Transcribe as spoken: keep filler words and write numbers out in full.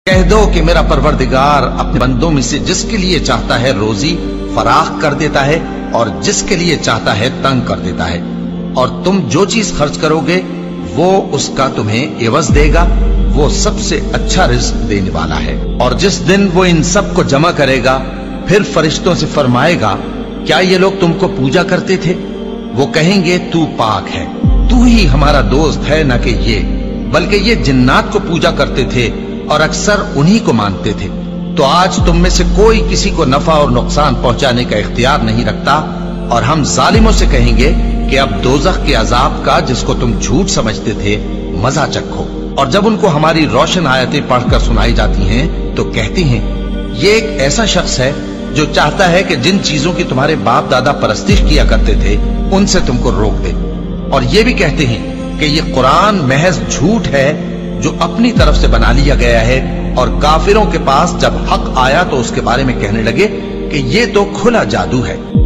کہہ دو کہ میرا پروردگار اپنے بندوں میں سے جس کے لیے چاہتا ہے روزی فراخ کر دیتا ہے اور جس کے لیے چاہتا ہے تنگ کر دیتا ہے، اور تم جو چیز خرچ کرو گے وہ اس کا تمہیں عوض دے گا، وہ سب سے اچھا رزق دینے والا ہے۔ اور جس دن وہ ان سب کو جمع کرے گا پھر فرشتوں سے فرمائے گا کیا یہ لوگ تم کو پوجا کرتے تھے؟ وہ کہیں گے تو پاک ہے، تو ہی ہمارا دوست ہے، نہ کہ یہ، بلکہ یہ جنات کو پوجا کرتے تھے اور اکثر انہی کو مانتے تھے۔ تو آج تم میں سے کوئی کسی کو نفع اور نقصان پہنچانے کا اختیار نہیں رکھتا، اور ہم ظالموں سے کہیں گے کہ اب دوزخ کے عذاب کا جس کو تم جھوٹ سمجھتے تھے مزہ چکھو۔ اور جب ان کو ہماری روشن آیتیں پڑھ کر سنائی جاتی ہیں تو کہتی ہیں یہ ایک ایسا شخص ہے جو چاہتا ہے کہ جن چیزوں کی تمہارے باپ دادا پرستش کیا کرتے تھے ان سے تم کو روک دے، اور یہ بھی کہتے ہیں کہ یہ قرآن محض جھوٹ ہے جو اپنی طرف سے بنا لیا گیا ہے، اور کافروں کے پاس جب حق آیا تو اس کے بارے میں کہنے لگے کہ یہ تو کھلا جادو ہے۔